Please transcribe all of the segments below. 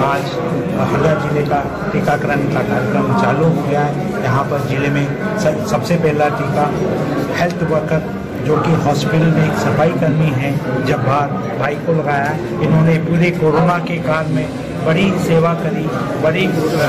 आज हरदा जिले का टीकाकरण का कार्यक्रम चालू हो गया है। यहाँ पर जिले में सबसे पहला टीका हेल्थ वर्कर जो कि हॉस्पिटल में एक सफाई कर्मी हैं जब्बार भाई को लगाया। इन्होंने पूरे कोरोना के काल में बड़ी सेवा करी, बड़ी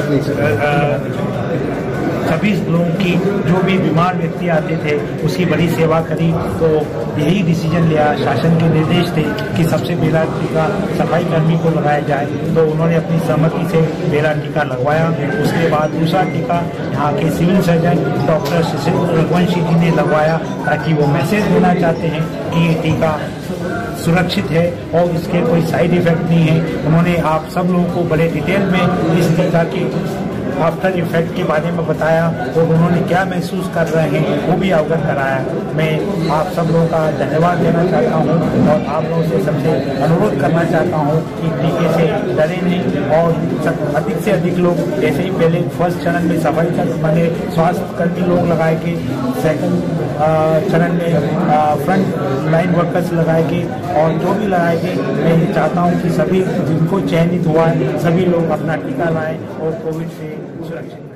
सभी लोगों की जो भी बीमार व्यक्ति आते थे उसकी बड़ी सेवा करी। तो यही डिसीजन लिया, शासन के निर्देश थे कि सबसे पहला टीका सफाई कर्मी को लगाया जाए, तो उन्होंने अपनी सहमति से पहला टीका लगवाया। उसके बाद दूसरा टीका यहाँ के civil surgeon doctor Sushil Raghuvanshi ji ने लगवाया, ताकि वो मैसेज देना चाहते हैं कि ये टीका सुरक्षित है और इसके कोई साइड इफेक्ट नहीं है। उन्होंने आप सब लोगों को बड़े डिटेल में इस टीका के आफ्टर इफेक्ट के बारे में बताया और उन्होंने क्या महसूस कर रहे हैं वो भी अवगत कराया। मैं आप सब लोगों का धन्यवाद देना चाहता हूँ और आप लोगों से सबसे अनुरोध करना चाहता हूँ कि टीके से डरे नहीं और अधिक से अधिक लोग, जैसे ही पहले फर्स्ट चरण में सफाई कर बने स्वास्थ्य कर्मी लोग लगाए के, सेकंड चरण में फ्रंट लाइन वर्कर्स लगाए के और जो भी लगाए के, मैं ये चाहता हूँ कि सभी जिनको चयनित हुआ है सभी लोग अपना टीका लाएं और कोविड से सुरक्षित